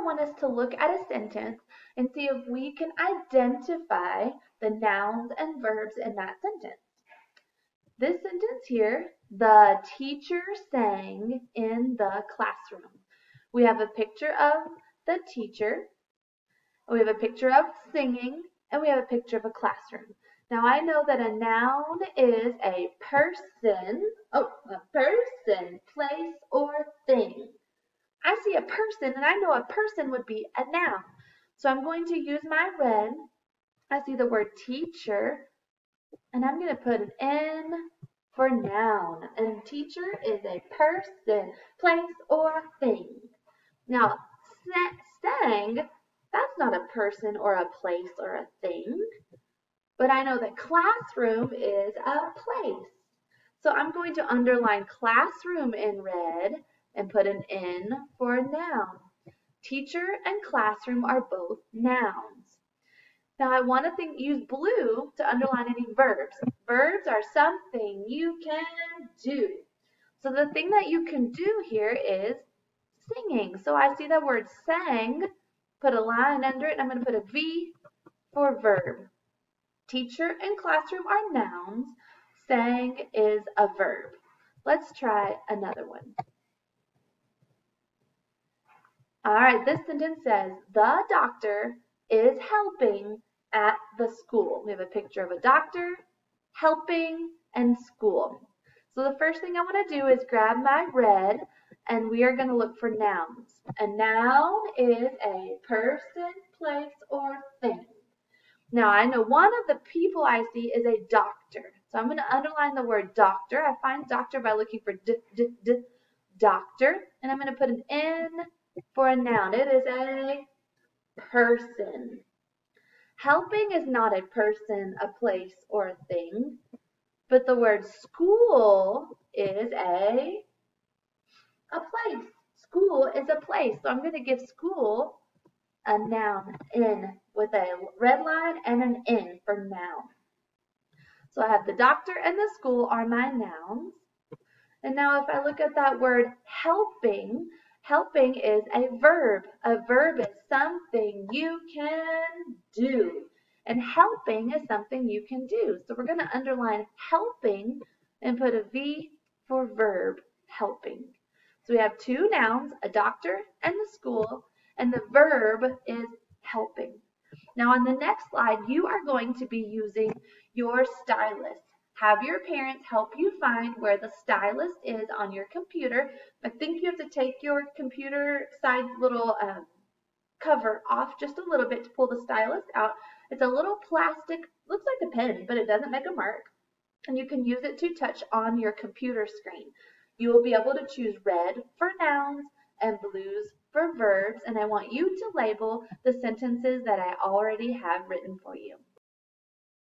want us to look at a sentence and see if we can identify the nouns and verbs in that sentence. This sentence here, the teacher sang in the classroom. We have a picture of the teacher, we have a picture of singing, and we have a picture of a classroom. Now I know that a noun is a person, place, or thing. I see a person and I know a person would be a noun. So I'm going to use my red. I see the word teacher and I'm going to put an N for noun. And teacher is a person, place, or thing. Now, sang, that's not a person or a place or a thing. But I know that classroom is a place. So I'm going to underline classroom in red and put an N for a noun. Teacher and classroom are both nouns. Now I want to use blue to underline any verbs. Verbs are something you can do. So the thing that you can do here is singing. So I see the word sang, put a line under it, and I'm going to put a V for verb. Teacher and classroom are nouns. Sang is a verb. Let's try another one. All right, this sentence says, the doctor is helping at the school. We have a picture of a doctor, helping, and school. So the first thing I want to do is grab my red, and we are going to look for nouns. A noun is a person, place, or thing. Now, I know one of the people I see is a doctor. So I'm going to underline the word doctor. I find doctor by looking for doctor. And I'm going to put an N for a noun. It is a person. Helping is not a person, a place, or a thing. But the word school is a place. School is a place. So I'm going to give school a noun, N, with a red line and an N for noun. So I have the doctor and the school are my nouns. And now if I look at that word helping, helping is a verb. A verb is something you can do. And helping is something you can do. So we're going to underline helping and put a V for verb, helping. So we have two nouns, a doctor and the school, and the verb is helping. Now on the next slide, you are going to be using your stylus. Have your parents help you find where the stylus is on your computer. I think you have to take your computer side little cover off just a little bit to pull the stylus out. It's a little plastic, looks like a pen, but it doesn't make a mark. And you can use it to touch on your computer screen. You will be able to choose red for nouns and blues for verbs, and I want you to label the sentences that I already have written for you.